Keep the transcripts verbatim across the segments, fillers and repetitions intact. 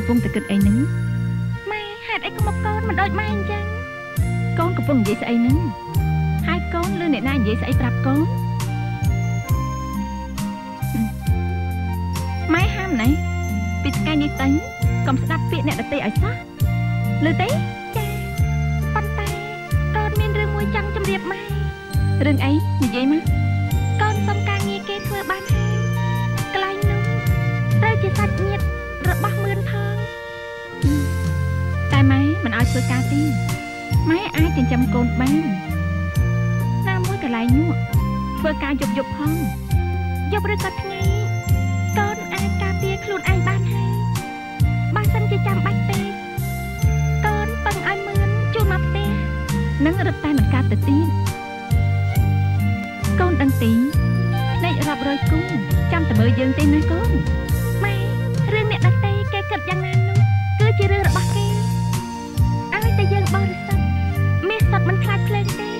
កំពុងតែគិតអីហ្នឹងម៉ែហេតុអីក៏មកកូនមិនដូចម៉ែអញ្ចឹងកូនកំពុងនិយាយស្អីហ្នឹងហើយកូនឮអ្នកណានិយាយស្អីប្រាប់កូនម៉ែហាមណែពីថ្ងៃនេះទៅកុំស្ដាប់ពាក្យអ្នកដទៃឲ្យសោះឮទេចាប៉ុន្តែកូនមានរឿងមួយចង់ជម្រាបម៉ែរឿងអីនិយាយមកកូនសុំការងារគេធ្វើបានហើយកន្លែងនោះត្រូវជាសាច់ញាតិរបស់មឿនផងតែម៉ែមិនឲ្យធ្វើការទីម៉ែអាចចិញ្ចឹមកូនបានណាមួយកន្លែងនោះធ្វើការយប់យប់ផងយប់ឬក៏ថ្ងៃកូនអាចការពារខ្លួនឯងបានហើយបើសិនជាចាំបាច់ពេកកូនពឹងឲ្យមឿនជួលមកផ្ទះនឹងរត់តែមិនកាត់ទៅទៀតកូនដឹងទីភ្នែករាប់រយគូចាំតែមើលយើងទេណាកូនម៉ែរឿងអ្នកដទៃគេគិតយ៉ាងណានោះគឺជារឿងរបស់គេឲ្យតែយើងបរិសុទ្ធមានសត្វមិនខ្លាចភ្លើងទេ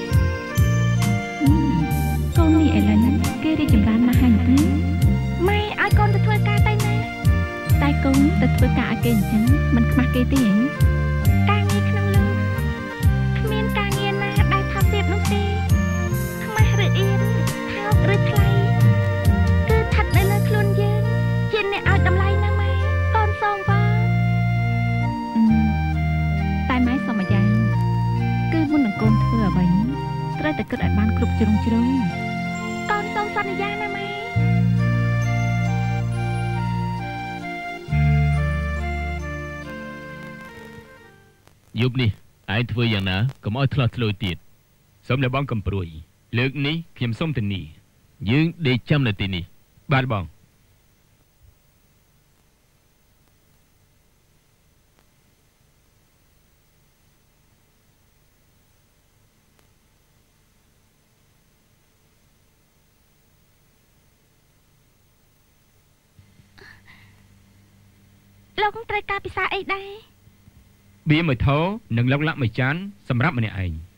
កូននេះឥឡូវហ្នឹងគេរីកចម្រើនណាស់ហើយទេម៉ែឲ្យកូនទៅធ្វើការទៅណាតែកូនទៅធ្វើការឲ្យគេអញ្ចឹងមិនខ្មាស់គេទេហ៎ការងារក្នុងលោកគ្មានការងារណាដែលថោកទាបនោះទេខ្មាស់ឬអៀនថោកឬថ្លៃគឺស្ថិតនៅលើខ្លួនយើងជាអ្នកឲ្យតម្លៃណាម៉ែកូនសូមវល់តែម៉ែសុំម្យ៉ាងគឺមុននឹងកូនធ្វើអ្វីត្រូវតែគិតឲ្យបានគ្រប់ជ្រុងជ្រោយកូនសូមសន្យាណាម៉ែយប់នេះឯងធ្វើយ៉ាងណាកុំឲ្យឆ្លោះឆ្លួយទៀតសូមតែបងកំព្រួយលើកនេះខ្ញុំសូមធានាយើងដេកចាំនៅទីនេះបាទបងលោកត្រូវការពិសាអីដែរបៀមួយថោនិងឡុកឡាក់មួយចានសម្រាប់ម្នាក់ឯង